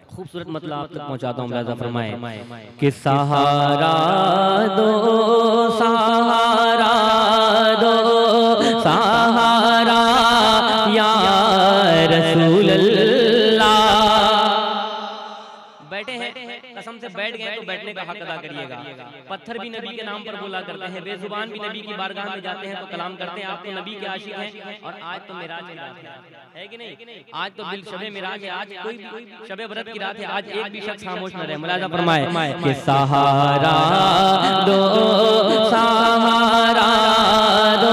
खूबसूरत मतलब आप तक पहुंचाता हूँ। मुलाज़ा फरमाए कि सहारा दो, सहारा दो, सहारा या रसूल अल्लाह। बैठे हैं, कसम से बैठ गए तो बैठने का हक अदा करिएगा। पत्थर भी नबी के नाम पर बोला करते हैं, बेजुबान भी नबी की बारगाह में जाते हैं तो कलाम करते हैं। आप तो नबी के आशिक हैं और आज तो मेराज की रात है कि नहीं? आज तो बिल शबे मेराज है, आज कोई शबे बरत की रात है, आज एक भी शख्स खामोश न रहे। मुलाज़ा फरमाए कि सहारा दो, सहारा दो,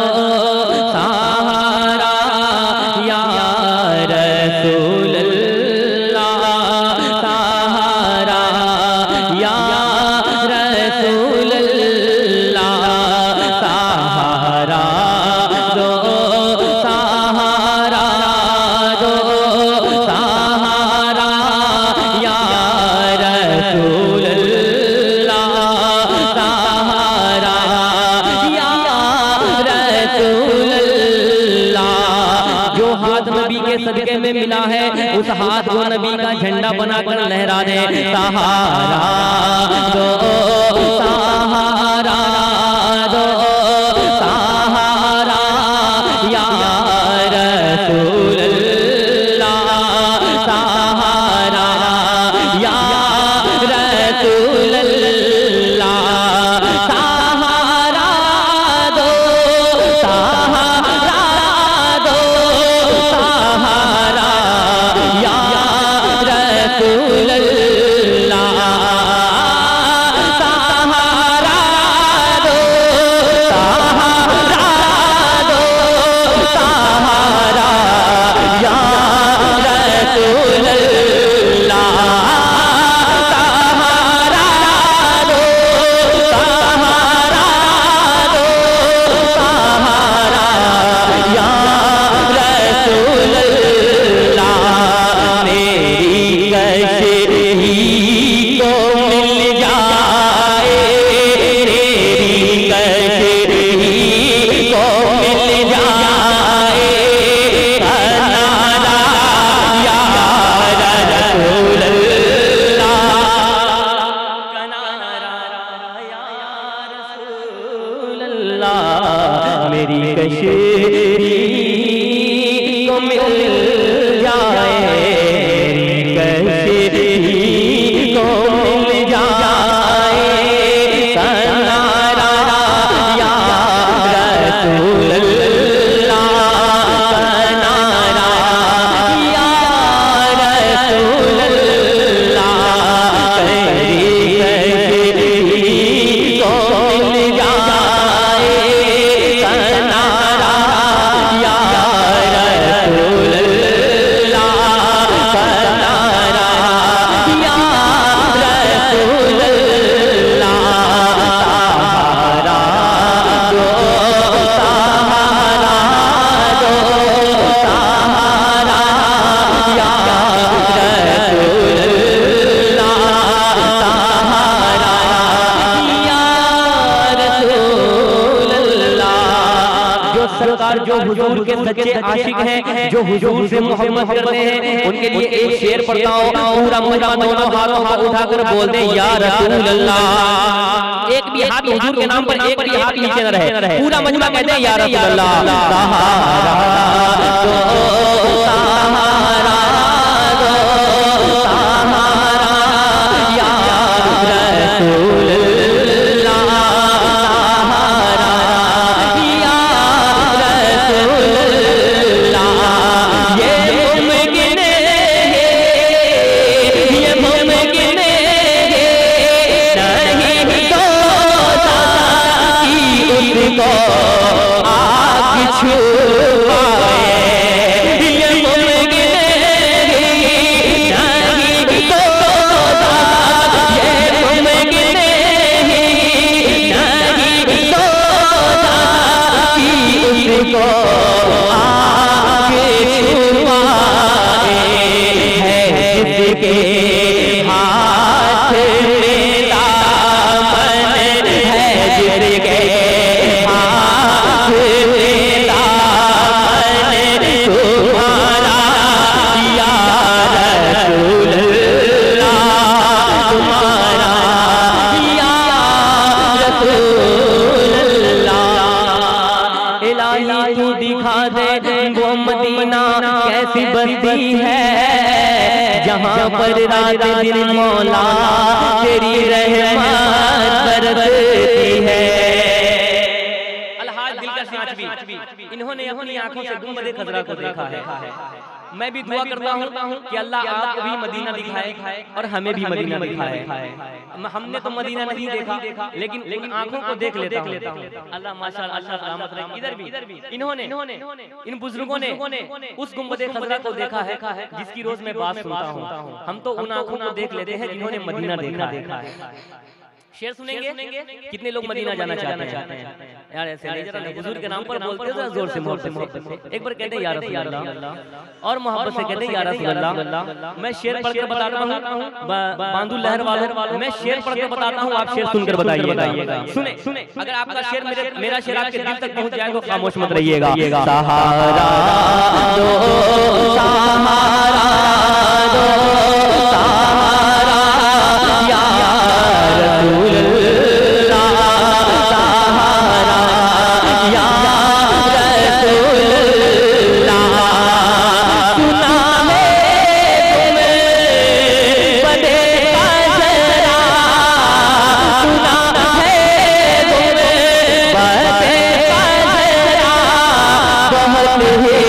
सहारा या रसूल अल्लाह, सहारा या रसूल अल्लाह, सहारा दो, सहारा दो, सहारा या रसूल अल्लाह, सहारा या रसूल अल्लाह। जो हाथ नबी के सदके में मिला है उस हाथ को नबी का झंडा बनाकर लहरा दे। सहारा दो, सहारा दो, सहारा या रसूल अल्लाह, सहारा या रसूल अल्लाह, सहारा दो, सहारा दो, सहारा या रसूल अल्लाह, सहारा दो, सहारा दो, सहारा या रसूल अल्लाह, सहारा दो, सहारा दो, सहारा या रसूल अल्लाह। मेरी कश्ती को मिल जाए, मेरी कश्ती को मिल जाए किनारा या रसूल अल्लाह, किनारा या रसूल अल्लाह। मेरी कश्ती को मिल जाए, मेरी कश्ती को मिल जाए किनारा या रसूल अल्लाह, किनारा या रसूल अल्लाह। मेरी कश्ती को मिल जाए किनारा या रसूल अल्लाह, किनारा या रसूल अल्लाह। सहारा दो, सहारा दो, सहारा या रसूल अल्लाह, सहारा या रसूल अल्लाह। जो सरकार जो हुजूर के सच्चे आशिक हैं, जो हुजूर से मोहब्बत करते हैं, उनके लिए एक शेर पढ़ता हूं। पूरा मजमा दोनों हाथों को उठाकर बोल दे या रसूल अल्लाह। एक भी हाथ हुजूर के नाम पर, एक भी हाथ नीचे न रहे। पूरा मजमा कहते हैं या रसूल अल्लाह। सहारा दो, सहारा दो, सहारा या रसूल अल्लाह, सहारा या रसूल अल्लाह। ये मुमकिन है, ये मुमकिन है, नहीं तो ताकि उसको आग छुपाए। ये मुमकिन है, नहीं तो ये मुमकिन है, नहीं तो ताकि उसको आग छुपाए। है जिसके हाथ में दामन है, जिसके हाथ में दामन तुम्हारा या रसूल जहाँ पर रात दिन मौला तेरी रहमत बरसती है। अलहाज दिलकश नाचवी, इन्होंने अपनी आंखों से गुंबद खजरा को देखा है। मैं भी दुआ करता हूँ कि अल्लाह आपको भी मदीना दिखाए और हमें भी मदीना दिखाए। हमने तो मदीना नहीं देखा, लेकिन उन आंखों को देख लेता हूँ। अल्लाह माशाअल्लाह, अल्लाह रहमत रहे। इधर भी इन्होंने, इन बुजुर्गों ने उस गुंबद खजरा को देखा है जिसकी रोज मैं बात सुनता हूँ। हम तो उन आंखों को देख लेते हैं जिन्होंने मदीना देखा है। शेर सुनेंगे, कितने लोग मदीना जाना चाहते हैं? यार ऐसे नहीं, जरा बुजुर्ग के नाम पर बोलते हैं जोर से, मोहब्बत से। एक बार कहते हैं या रसूल अल्लाह, और मोहब्बत से कहते हैं या रसूल अल्लाह। मैं शेर पढ़ कर बताता हूँ, बांदू लहर वालों, मैं शेर पढ़ कर बताता हूँ, आप शेर सुनकर बताइएगा। सुने, अगर आपका शेर मेरा शेर आपके दिल तक पहुँच जाए तो खामोश मत रहिएगा। सहारा दो, सहारा दो, सहारा या रसूल अल्लाह, सहारा या रसूल अल्लाह। सुना है तुम्हें बदे खजरा, सुना है तुम्हें बदे खजरा, बहुत ही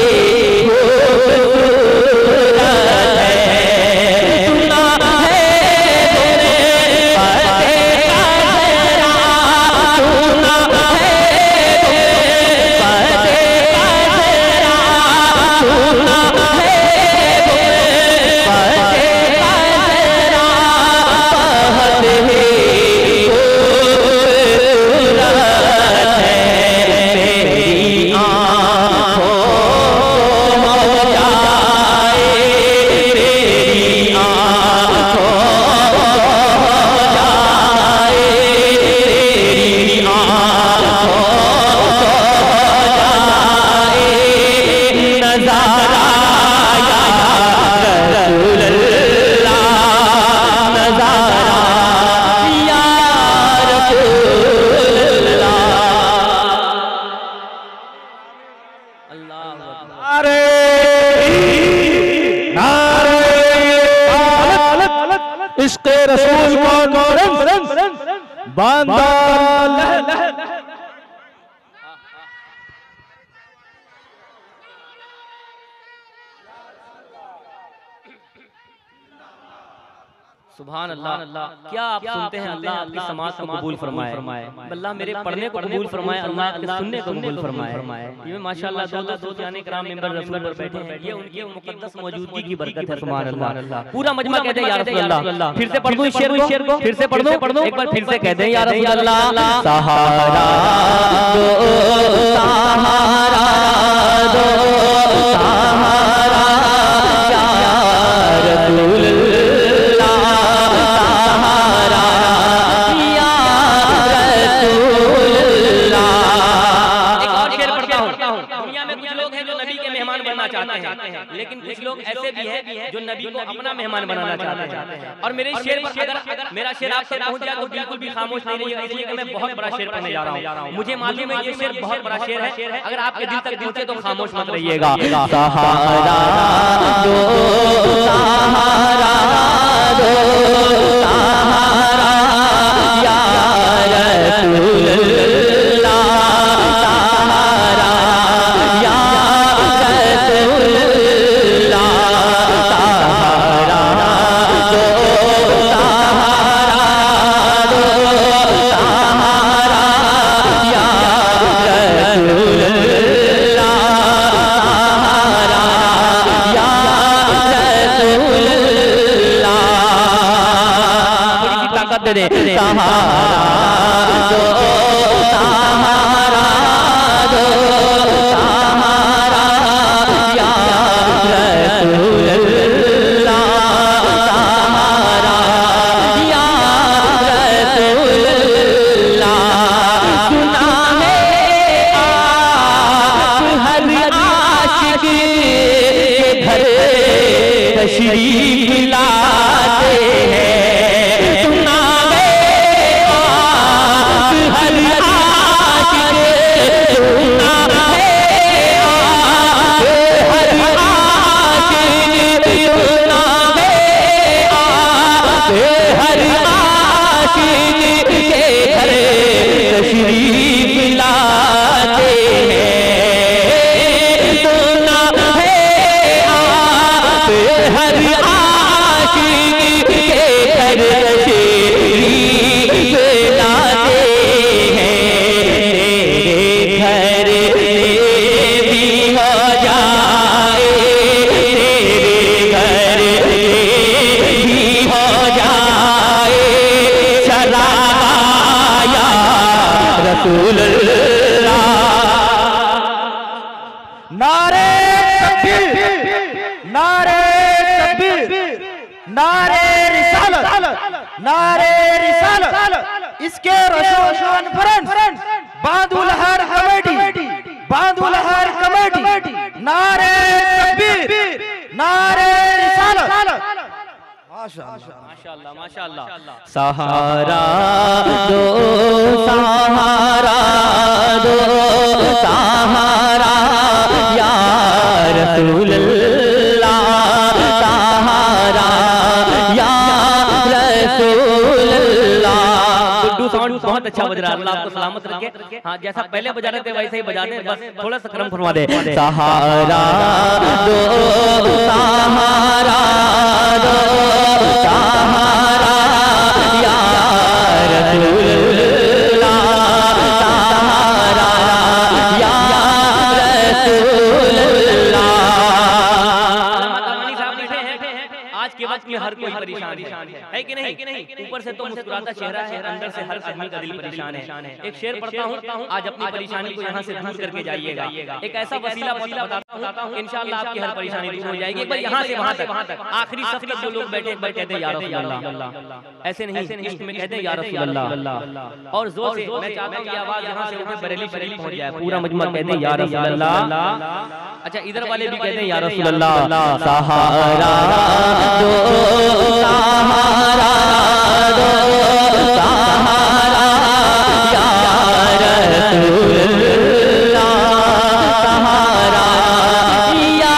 सुभान अल्लाह। क्या आप सुनते हैं? अल्लाह आपकी समाज को कबूल फरमाए, अल्लाह मेरे पढ़ने को कबूल फरमाए, अल्लाह आपके सुनने को कबूल फरमाए। ये माशाअल्लाह दो जाने कराम मेंबर रसूल पर बैठे हैं, ये उनकी मुकद्दस मौजूदगी की बरकत है। सुभान अल्लाह। पूरा मजमा कहते हैं या रसूल अल्लाह। फिर से पढ़ दूं शेर को, फिर से पढ़ दूं, एक बार फिर से कहते हैं या रसूल अल्लाह। सहारा दो, सहारा दो, सहारा या रसूल चाहते हैं, लेकिन कुछ लोग ऐसे भी हैं जो नबी को अपना मेहमान बनाना चाहते हैं। और मेरे शेर अगर मेरा शेर आप तक पहुंच जाए तो बिल्कुल भी खामोश नहीं रहिएगा, इसलिए कि मैं बहुत बड़ा शेर पढ़ने जा रहा हूं। मुझे मालूम है ये शेर बहुत बड़ा शेर है, अगर आपके दिल तक पहुंचे तो खामोश मत रहिएगा। सहारा दो, सहारा दो, सहारा या रसूल अल्लाह, सहारा या सहारा दो, सहारा दो, सहारा या रसूल अल्लाह, सहारा या रसूल अल्लाह। सुना है आप हर आशिक के घर तशरीफ लाते हैं। हर आशिक सुना तशरीफ लाते हैं, सुना है आप हर आशिक के घर तशरीफ लाते हैं। तेरे घर भी हो जाए, तेरे घर भी हो जाए शराया रसूल अल्लाह। नारे तकबीर, नारे तकबीर, नारे रिसालत, नारे रिसालत। इसके रोशन फ्रेंड्स बांदुल हर कमेटी, बांदुल हर कमेटी। नारे तकबीर, नारे रिसालत। माशाअल्लाह माशाअल्लाह। सहारा दो, सहारा दो, सहारा या रसूल अल्लाह, सहारा या रसूल अल्लाह। गुड्डू साउंड बहुत अच्छा बज रहा है, अल्लाह आपको सलामत रखे। हाँ, जैसा पहले बजा रहे थे वैसे ही बजा दे, बस थोड़ा सा करम फरमा दे। सहारा दो, सहारा दो, सहारा या रसूल अल्लाह, सहारा या रसूल अल्लाह। आज के वक्त में हर कोई परेशान है कि नहीं? ऊपर से तो मुस्कुराता चेहरा है, अंदर से हर आदमी का दिल परेशान है। एक शेर पढ़ता हूँ, आज अपनी परेशानी को यहाँ से दूर करके जाइएगा। एक ऐसा वसीला बताता हूँ, इंशाअल्लाह आपकी हर परेशानी दूर हो जाएगी। एक बार यहाँ से वहाँ तक आखिरी सफ तक जो लोग बैठे कहते हैं या रसूल अल्लाह, ऐसे नहीं इश्क में कहते हैं या रसूल अल्लाह। और जोर से मैं चाहता हूँ ये आवाज यहाँ से उठे, बरेली शरीफ पहुँच जाए, पूरा मजमा कहते हैं या रसूल अल्लाह। अच्छा, इधर वाले भी कहते हैं या रसूल अल्लाह। सहारा दो, सहारा दो, सहारा या रसूल अल्लाह, सहारा या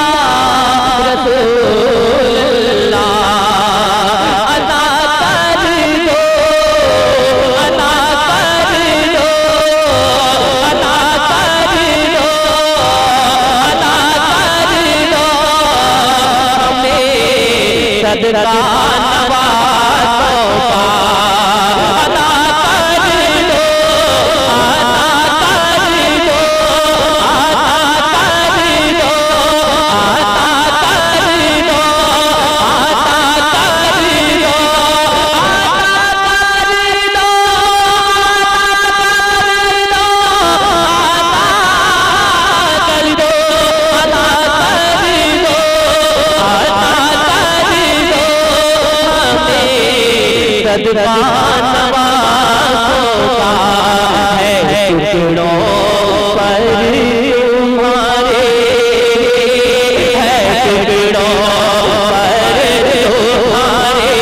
रसूल अल्लाह। अता कर दो, अता कर दो, अता कर दो, अता कर दो हमें सदका नवाज़ों का। अता कर दो, अता कर दो, अता कर दो, अता कर दो, अता कर दो, सदका नवाज़ों का है टुकड़ों पर तुम्हारे, है टुकड़ों पर तुम्हारे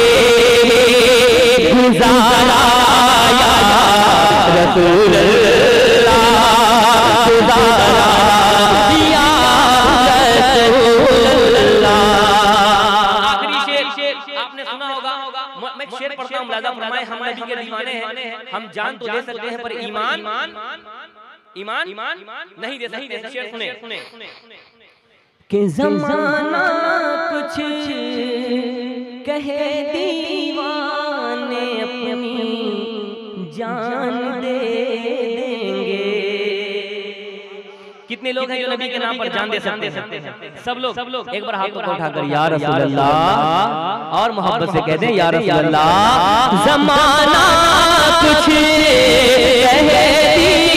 गुजारा या रसूल अल्लाह, गुजारा या रसूल अल्लाह। आखिरी शेर आपने सुना होगा, मैं शेर पढ़ता हूँ, मुलाज़ा फरमाए। हम नबी के दीवाने हैं, हम जान तो दे सकते हैं पर ईमान नहीं दे सकते। शेर सुने कि ज़माना कुछ कहे दीवाने अपनी जान दे देंगे। कितने लोग हैं जो नबी के नाम पर जान दे सकते हैं? सब लोग एक बार हाथ उठाकर या रसूल अल्लाह और मोहब्बत से कहते हैं या रसूल अल्लाह। ज़माना कुछ कहे